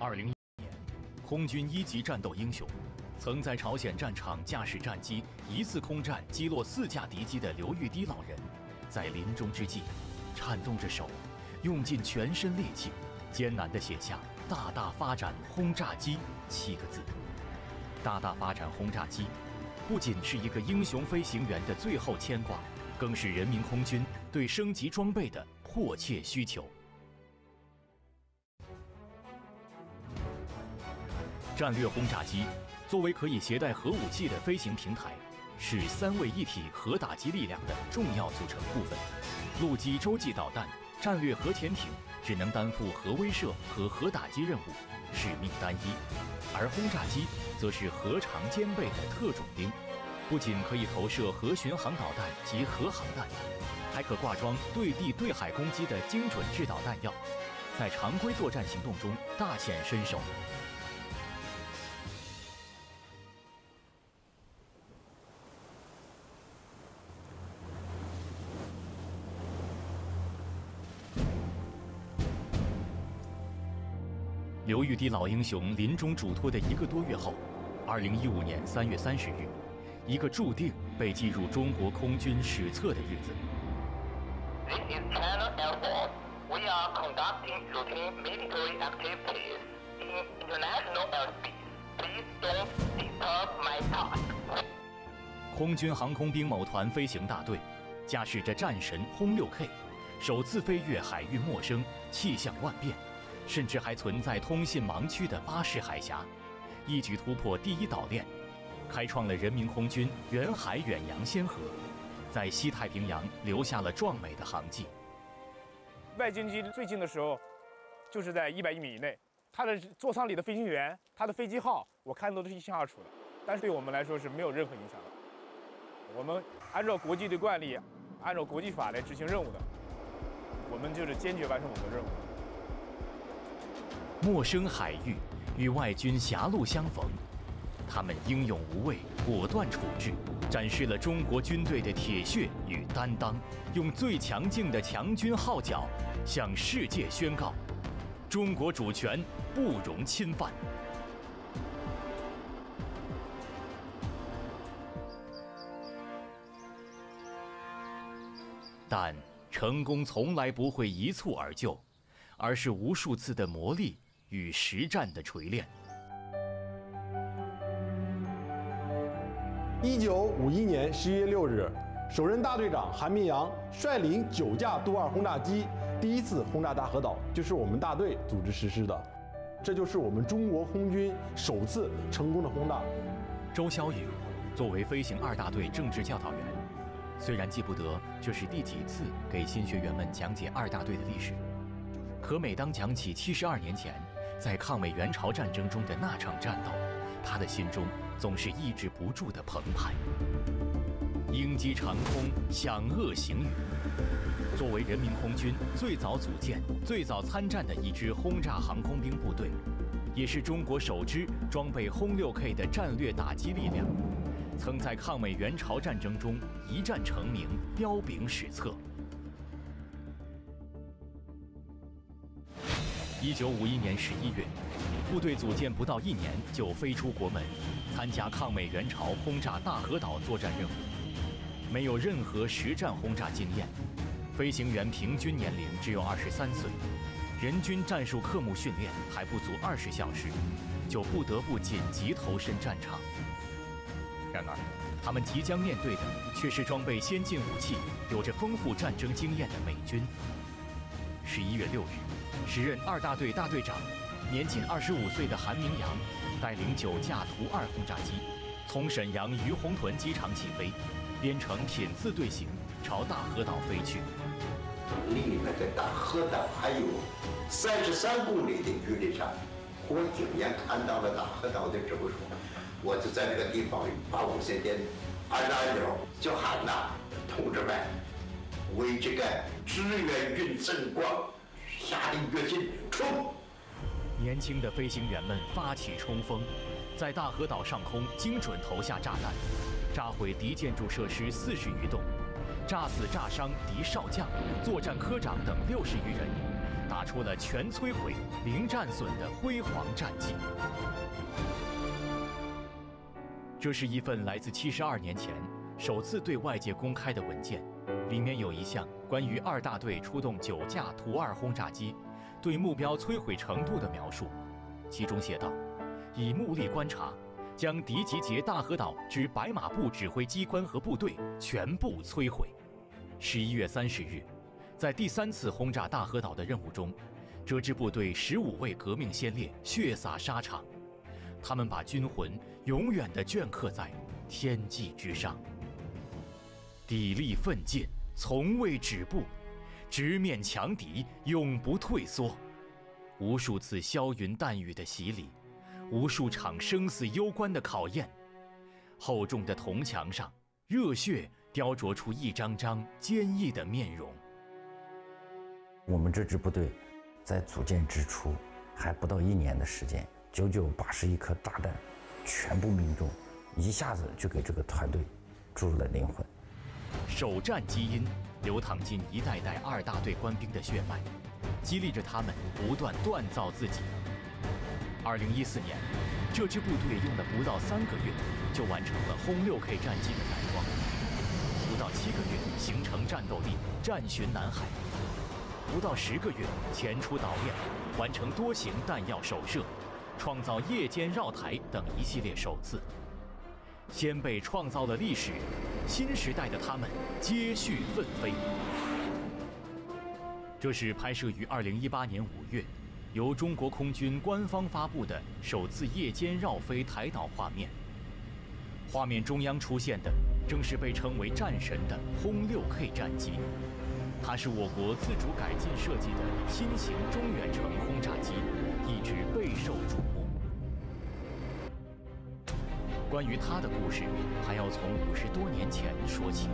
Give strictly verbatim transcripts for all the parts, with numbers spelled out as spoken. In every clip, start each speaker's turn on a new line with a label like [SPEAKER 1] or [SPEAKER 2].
[SPEAKER 1] 二零一五年，空军一级战斗英雄，曾在朝鲜战场驾驶战机疑似空战击落四架敌机的刘玉滴老人，在临终之际，颤动着手，用尽全身力气，艰难地写下“大大发展轰炸机”七个字。大大发展轰炸机，不仅是一个英雄飞行员的最后牵挂，更是人民空军对升级装备的迫切需求。战略轰炸机作为可以携带核武器的飞行平台，是三位一体核打击力量的重要组成部分。陆基洲际导弹、战略核潜艇只能担负核威慑和核打击任务，使命单一；而轰炸机则是核常兼备的特种兵，不仅可以投射核巡航导弹及核航弹，还可挂装对地对海攻击的精准制导弹药，在常规作战行动中大显身手。刘玉滴老英雄临终嘱托的一个多月后，二零一五年三月三十日，一个注定被记入中国空军史册的日子。
[SPEAKER 2] This is China Air Force. We are conducting routine military activities in international airspace. Please don't disturb my task.
[SPEAKER 1] 空军航空兵某团飞行大队驾驶着战神轰 六 K， 首次飞越海域陌生，气象万变。甚至还存在通信盲区的巴士海峡，一举突破第一岛链，开创了人民空军远海远洋先河，在西太平洋留下了壮美的航迹。
[SPEAKER 3] 外军机最近的时候，就是在一百一米以内，它的座舱里的飞行员，他的飞机号，我看都是一清二楚的，但是对我们来说是没有任何影响的。我们按照国际的惯例，按照国际法来执行任务的，我们就是坚决完成我们的任务。
[SPEAKER 1] 陌生海域与外军狭路相逢，他们英勇无畏、果断处置，展示了中国军队的铁血与担当，用最强劲的强军号角向世界宣告：中国主权不容侵犯。但成功从来不会一蹴而就，而是无数次的磨砺与实战的锤炼。
[SPEAKER 4] 一九五一年十一月六日，首任大队长韩明阳率领九架杜二轰炸机第一次轰炸大和岛，就是我们大队组织实施的。这就是我们中国空军首次成功的轰炸。
[SPEAKER 1] 周晓宇作为飞行二大队政治教导员，虽然记不得这是第几次给新学员们讲解二大队的历史，可每当讲起七十二年前在抗美援朝战争中的那场战斗，他的心中总是抑制不住的澎湃。鹰击长空，响遏行雨。作为人民空军最早组建、最早参战的一支轰炸航空兵部队，也是中国首支装备轰 六 K 的战略打击力量，曾在抗美援朝战争中一战成名，彪炳史册。一九五一年十一月，部队组建不到一年就飞出国门，参加抗美援朝轰炸大和岛作战任务。没有任何实战轰炸经验，飞行员平均年龄只有二十三岁，人均战术科目训练还不足二十小时，就不得不紧急投身战场。然而，他们即将面对的却是装备先进武器、有着丰富战争经验的美军。十一月六日，时任二大队大队长、年仅二十五岁的韩明阳，带领九架图二轰炸机，从沈阳于洪屯机场起飞，编成品字队形，朝大和岛飞去。
[SPEAKER 5] 离那个大和岛还有三十三公里的距离上，我亲眼看到了大和岛的周数，我就在这个地方把无线电按着按钮就喊呐，同志们，为这个支援军争光下定决心冲！
[SPEAKER 1] 年轻的飞行员们发起冲锋，在大和岛上空精准投下炸弹，炸毁敌建筑设施四十余栋，炸死炸伤敌少将、作战科长等六十余人， 打出了全摧毁、零战损的辉煌战绩。这是一份来自七十二年前首次对外界公开的文件，里面有一项关于二大队出动九架图二轰炸机对目标摧毁程度的描述，其中写道：以目力观察，将敌集结大和岛之白马部指挥机关和部队全部摧毁。十一月三十日，在第三次轰炸大和岛的任务中，这支部队十五位革命先烈血洒沙场，他们把军魂永远地镌刻在天际之上。砥砺奋进，从未止步，直面强敌，永不退缩。无数次霄云淡雨的洗礼，无数场生死攸关的考验，厚重的铜墙上，热血雕琢出一张张坚毅的面容。
[SPEAKER 6] 我们这支部队在组建之初还不到一年的时间，九九八十一颗炸弹全部命中，一下子就给这个团队注入了灵魂。
[SPEAKER 1] 首战基因流淌进一代代二大队官兵的血脉，激励着他们不断锻造自己。二零一四年，这支部队用了不到三个月，就完成了轰六 K 战机的改装，不到七个月形成战斗力，战巡南海，不到十个月前出岛链，完成多型弹药手射，创造夜间绕台等一系列首次。先辈创造了历史，新时代的他们接续奋飞。这是拍摄于二零一八年五月，由中国空军官方发布的首次夜间绕飞台岛画面。画面中央出现的正是被称为战神的轰六 K 战机，它是我国自主改进设计的新型中远程轰炸机，一直备受瞩目。关于它的故事，还要从五十多年前说起。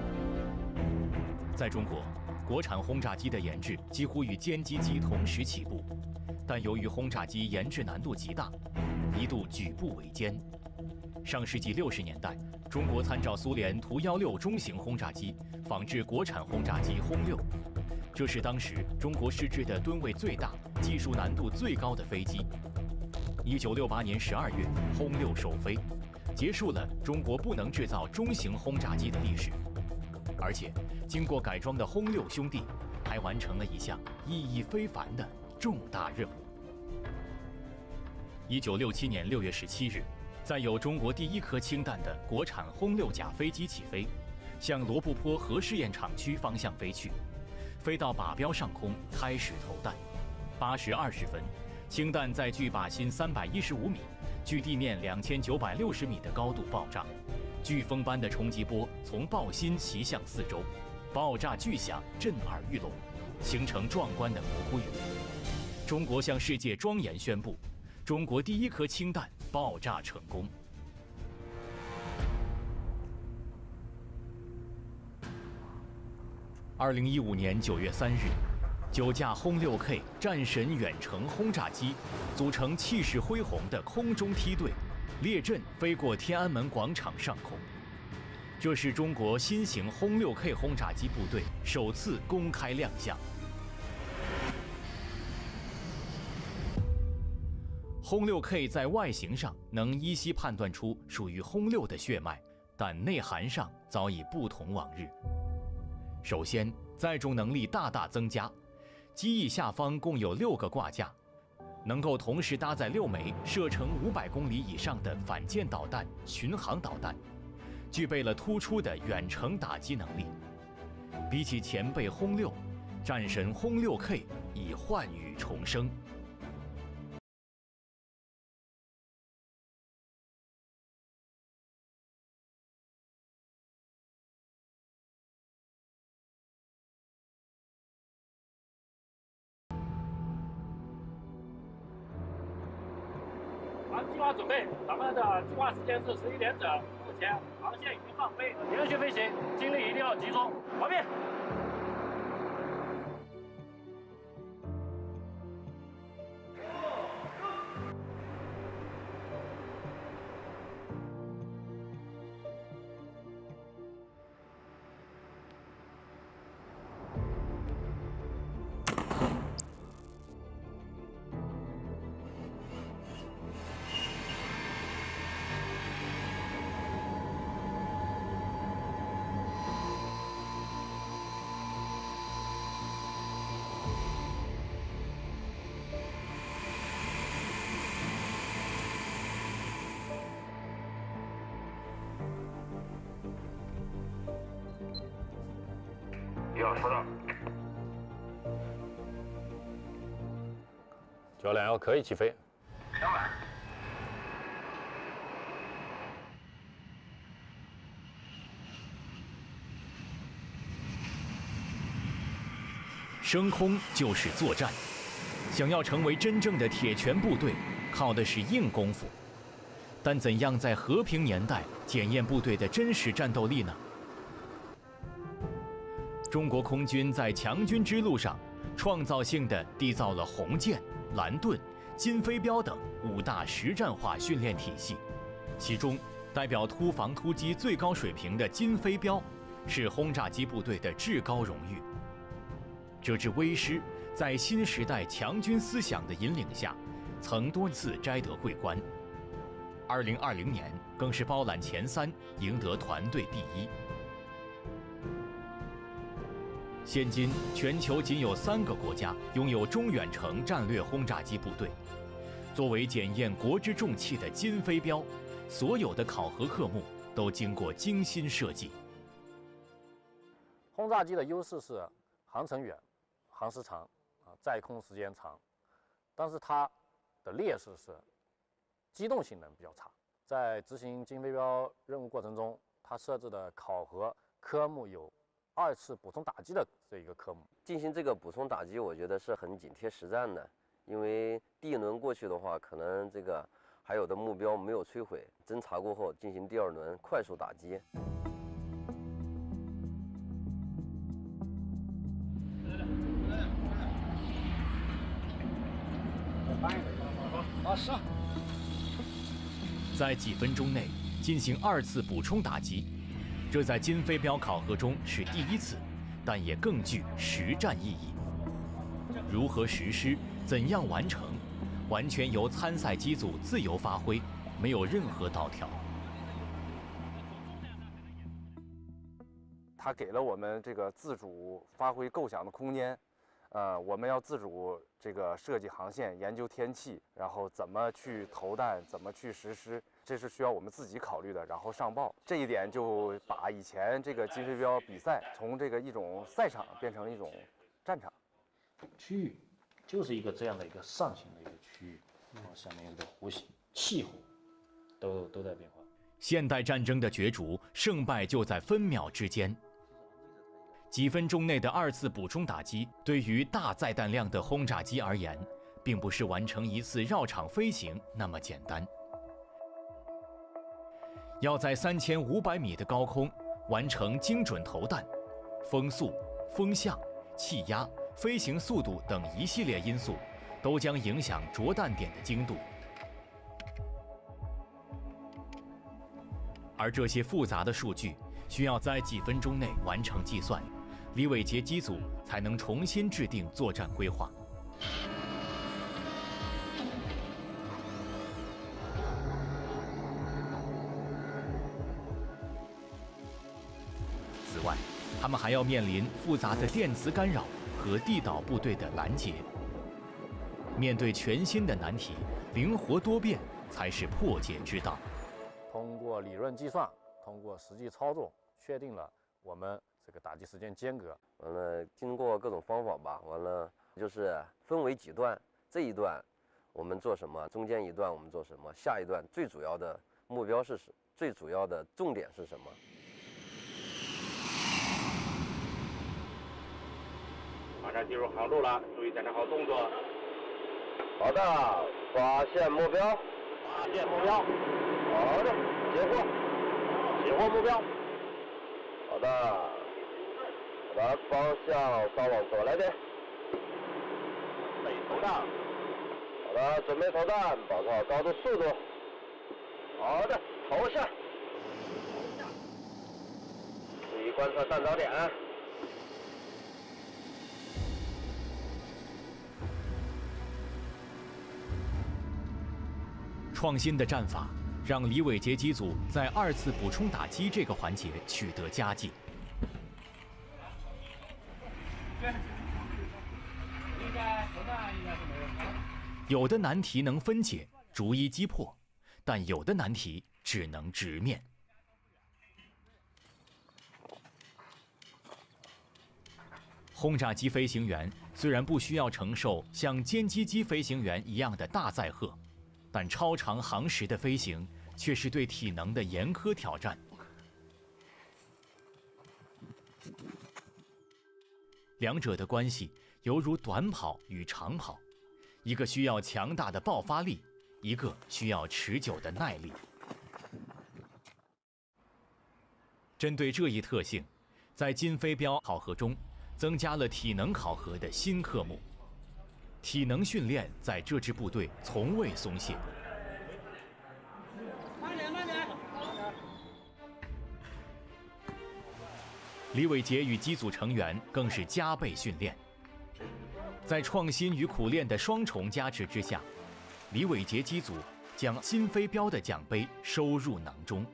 [SPEAKER 1] 在中国，国产轰炸机的研制几乎与歼击机同时起步，但由于轰炸机研制难度极大，一度举步维艰。上世纪六十年代，中国参照苏联图幺六中型轰炸机，仿制国产轰炸机轰六，这是当时中国试制的吨位最大、技术难度最高的飞机。一九六八年十二月，轰六首飞，结束了中国不能制造中型轰炸机的历史。而且，经过改装的轰六兄弟还完成了一项意义非凡的重大任务。一九六七年六月十七日，载有中国第一颗氢弹的国产轰六甲飞机起飞，向罗布泊核试验场区方向飞去，飞到靶标上空开始投弹。八时二十分，氢弹在距靶心三百一十五米、距地面两千九百六十米的高度爆炸。飓风般的冲击波从爆心袭向四周，爆炸巨响震耳欲聋，形成壮观的蘑菇云。中国向世界庄严宣布，中国第一颗氢弹爆炸成功。二零一五年九月三日，九架轰六 K 战神远程轰炸机组成气势恢宏的空中梯队，列阵飞过天安门广场上空。这是中国新型轰六 K 轰炸机部队首次公开亮相。轰六 K 在外形上能依稀判断出属于轰六的血脉，但内涵上早已不同往日。首先，载重能力大大增加，机翼下方共有六个挂架，能够同时搭载六枚射程五百公里以上的反舰导弹、巡航导弹，具备了突出的远程打击能力。比起前辈轰六，战神轰六 K 已焕羽重生。
[SPEAKER 7] 航计划准备，咱们的计划时间是十一点整，目前航线已经放飞，连续飞行，精力一定要集中，完毕。 要收到。
[SPEAKER 8] 九两幺可以起飞。
[SPEAKER 2] 上来。
[SPEAKER 1] 升空就是作战，想要成为真正的铁拳部队，靠的是硬功夫。但怎样在和平年代检验部队的真实战斗力呢？中国空军在强军之路上，创造性地缔造了红箭、蓝盾、金飞镖等五大实战化训练体系，其中代表突防突击最高水平的金飞镖，是轰炸机部队的至高荣誉。这支威师在新时代强军思想的引领下，曾多次摘得桂冠。二零二零年更是包揽前三，赢得团队第一。现今全球仅有三个国家拥有中远程战略轰炸机部队。作为检验国之重器的金飞镖，所有的考核科目都经过精心设计。
[SPEAKER 9] 轰炸机的优势是航程远、航时长，啊，在空时间长，但是它的劣势是机动性能比较差。在执行金飞镖任务过程中，它设置的考核科目有二次补充打击的这一个科目。
[SPEAKER 10] 进行这个补充打击，我觉得是很紧贴实战的，因为第一轮过去的话，可能这个还有的目标没有摧毁，侦查过后进行第二轮快速打击。
[SPEAKER 7] 啊，是。
[SPEAKER 1] 在几分钟内进行二次补充打击，这在金飞镖考核中是第一次，但也更具实战意义。如何实施，怎样完成，完全由参赛机组自由发挥，没有任何导条。
[SPEAKER 11] 它给了我们这个自主发挥构想的空间。呃，我们要自主这个设计航线、研究天气，然后怎么去投弹，怎么去实施，这是需要我们自己考虑的。然后上报，这一点就把以前这个金飞镖比赛从这个一种赛场变成了一种战场。
[SPEAKER 9] 区域就是一个这样的一个上行的一个区域，然后下面有一个弧形，气候都都在变化。
[SPEAKER 1] 现代战争的角逐，胜败就在分秒之间。几分钟内的二次补充打击，对于大载弹量的轰炸机而言，并不是完成一次绕场飞行那么简单。要在三千五百米的高空完成精准投弹，风速、风向、气压、飞行速度等一系列因素，都将影响着弹点的精度。而这些复杂的数据，需要在几分钟内完成计算，李伟杰机组才能重新制定作战规划。此外，他们还要面临复杂的电磁干扰和地导部队的拦截。面对全新的难题，灵活多变才是破解之道。
[SPEAKER 9] 通过理论计算，通过实际操作，确定了我们这个打击时间间隔。
[SPEAKER 10] 完了，经过各种方法吧，完了就是分为几段，这一段我们做什么，中间一段我们做什么，下一段最主要的目标是什么，最主要的重点是什么。
[SPEAKER 7] 马上进入航路了，注意检查好动作。
[SPEAKER 10] 好的，发现目标，
[SPEAKER 7] 发现目标。
[SPEAKER 10] 好的，截获，
[SPEAKER 7] 截获目标。
[SPEAKER 10] 好的，好的，方向稍往左来点。
[SPEAKER 7] 准备投弹。
[SPEAKER 10] 好的，准备投弹，保持好高度速度。好的，投下。注意观测弹着点。
[SPEAKER 1] 创新的战法让李伟杰机组在二次补充打击这个环节取得佳绩。
[SPEAKER 7] 应该投弹应该是没问题。
[SPEAKER 1] 有的难题能分解，逐一击破，但有的难题只能直面。 轰炸机飞行员虽然不需要承受像歼击机飞行员一样的大载荷，但超长航时的飞行却是对体能的严苛挑战。两者的关系犹如短跑与长跑，一个需要强大的爆发力，一个需要持久的耐力。针对这一特性，在金飞镖考核中增加了体能考核的新科目。体能训练在这支部队从未松懈。
[SPEAKER 7] 慢点，慢点。
[SPEAKER 1] 李伟杰与机组成员更是加倍训练。在创新与苦练的双重加持之下，李伟杰机组将金飞镖的奖杯收入囊中。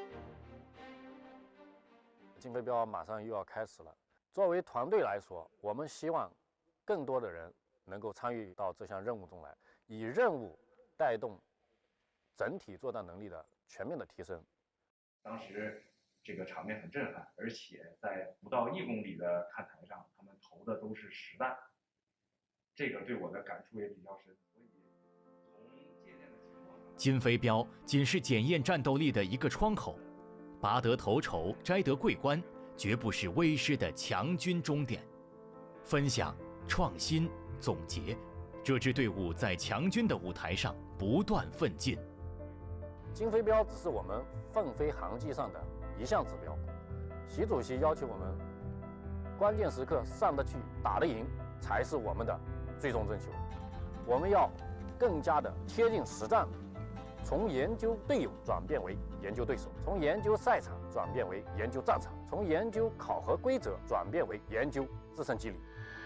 [SPEAKER 9] 金飞镖马上又要开始了。作为团队来说，我们希望更多的人能够参与到这项任务中来，以任务带动整体作战能力的全面的提升。
[SPEAKER 8] 当时这个场面很震撼，而且在不到一公里的看台上，他们投的都是实弹，这个对我的感触也比较深。所以从借鉴的情况上，
[SPEAKER 1] 金飞镖仅是检验战斗力的一个窗口，拔得头筹，摘得桂冠，绝不是威师的强军终点。分享、创新、总结，这支队伍在强军的舞台上不断奋进。
[SPEAKER 9] 金飞镖只是我们奋飞航迹上的一项指标。习主席要求我们，关键时刻上得去、打得赢，才是我们的最终征求。我们要更加的贴近实战，从研究队友转变为研究对手，从研究赛场转变为研究战场，从研究考核规则转变为研究自身机理。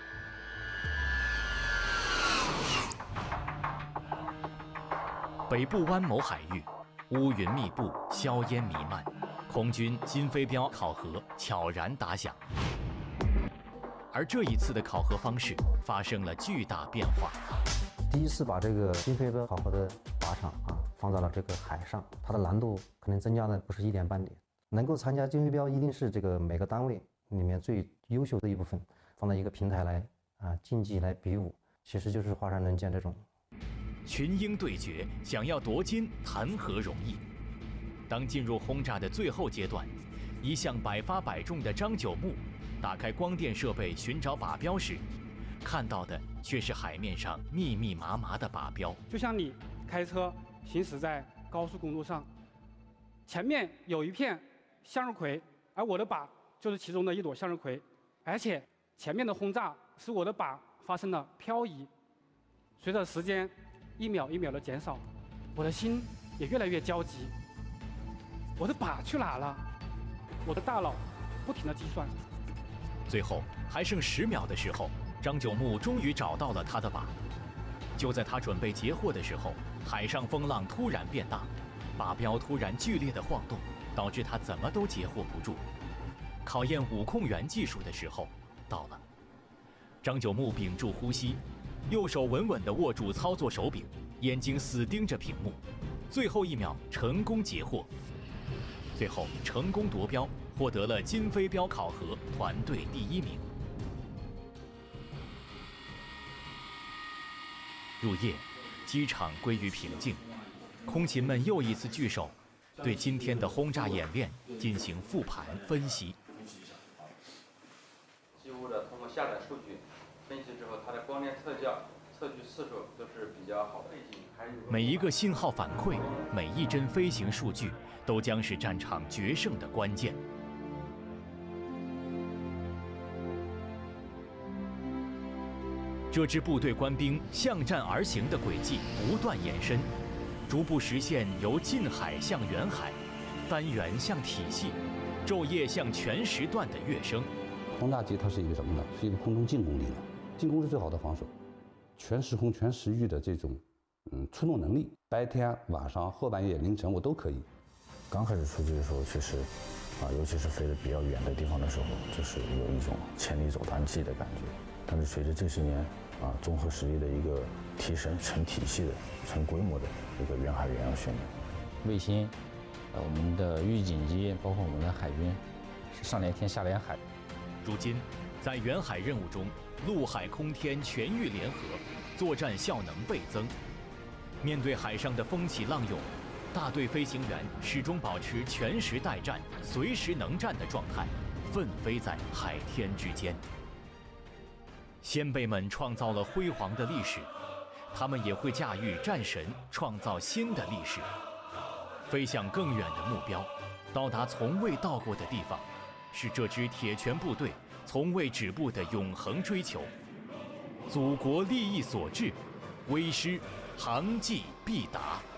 [SPEAKER 1] 北部湾某海域，乌云密布，硝烟弥漫，空军金飞镖考核悄然打响。而这一次的考核方式发生了巨大变化。
[SPEAKER 12] 第一次把这个金飞镖考核的靶场啊放在了这个海上，它的难度可能增加的不是一点半点。能够参加金飞镖，一定是这个每个单位里面最优秀的一部分，放在一个平台来啊竞技来比武，其实就是华山论剑这种。
[SPEAKER 1] 群英对决，想要夺金谈何容易？当进入轰炸的最后阶段，一向百发百中的张九牧打开光电设备寻找靶标时，看到的却是海面上密密麻麻的靶标。
[SPEAKER 13] 就像你开车行驶在高速公路上，前面有一片向日葵，而我的靶就是其中的一朵向日葵，而且前面的轰炸使我的靶发生了漂移。随着时间一秒一秒的减少，我的心也越来越焦急。我的靶去哪了？我的大脑不停地计算。
[SPEAKER 1] 最后还剩十秒的时候，张九牧终于找到了他的靶。就在他准备截获的时候，海上风浪突然变大，靶标突然剧烈的晃动，导致他怎么都截获不住。考验武控员技术的时候到了。张九牧屏住呼吸，右手稳稳地握住操作手柄，眼睛死盯着屏幕，最后一秒成功截获，最后成功夺标，获得了金飞镖考核团队第一名。入夜，机场归于平静，空勤们又一次聚首，对今天的轰炸演练进行复盘分析。
[SPEAKER 14] 机务的通过下载数据分析之后，它的光电特效、测距次数都是比较好的。
[SPEAKER 1] 每一个信号反馈，每一帧飞行数据，都将是战场决胜的关键。这支部队官兵向战而行的轨迹不断延伸，逐步实现由近海向远海、单元向体系、昼夜向全时段的跃升。
[SPEAKER 15] 轰炸机它是一个什么呢？是一个空中进攻力量，进攻是最好的防守，全时空、全时域的这种嗯出动能力，白天、晚上、后半夜、凌晨我都可以。
[SPEAKER 6] 刚开始出去的时候，其实啊，尤其是飞得比较远的地方的时候，就是有一种千里走单骑的感觉。但是随着这些年啊，综合实力的一个提升，成体系的、成规模的一个远海远洋训练，
[SPEAKER 16] 卫星，呃，我们的预警机，包括我们的海军，是上连天下连海。
[SPEAKER 1] 如今， 在远海任务中，陆海空天全域联合，作战效能倍增。面对海上的风起浪涌，大队飞行员始终保持全时待战、随时能战的状态，奋飞在海天之间。先辈们创造了辉煌的历史，他们也会驾驭战神，创造新的历史，飞向更远的目标，到达从未到过的地方，是这支铁拳部队从未止步的永恒追求。祖国利益所至，为师航迹必达。